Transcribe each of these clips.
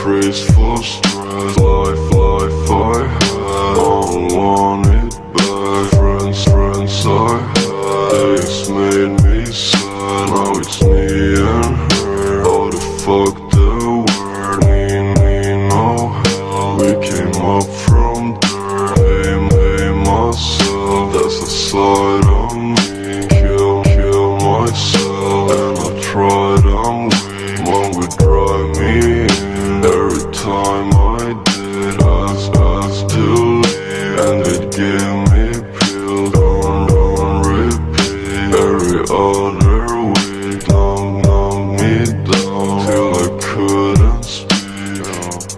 praise for stress. Life I had, I want it back. Friends I had, days made me sad. Now it's me and her. How the fuck there were need no help. We came up from dirt. Hey myself, that's the side of me. Kill myself, and I tried, I'm weak. One would drive me in. Every time I did, asked to leave, and they'd give me pills on repeat. Every other week, numb me down till I couldn't speak.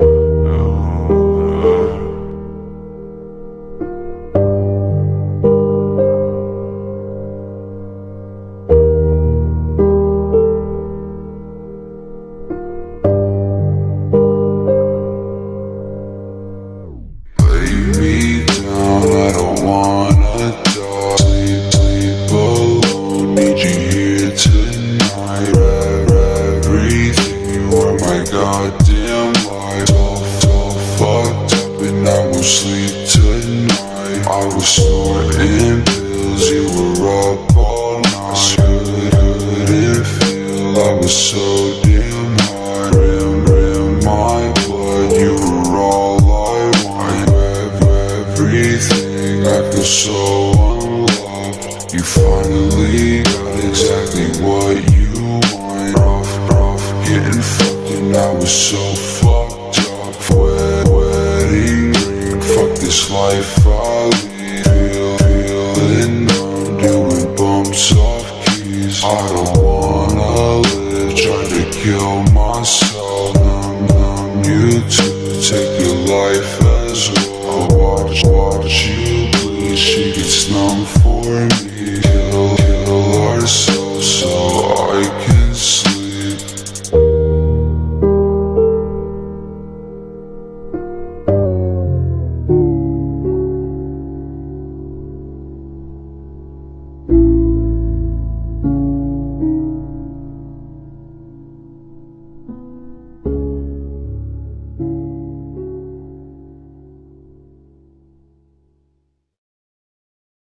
Lay me down, I don't wanna die. Sleep alone, need you here tonight. Everything, you are my goddamn life. All fucked up and I won't sleep tonight. I was snorting pills, you were up all night. Couldn't feel, I was so damn high. Rim my blood, you were all I want. Everything, I feel so unloved. You finally got exactly what you want. Rough, getting fucked and I was so fucked up. Wedding ring, fuck this life I lead. Feeling numb, doing bumps off keys. I don't wanna live, try to kill myself.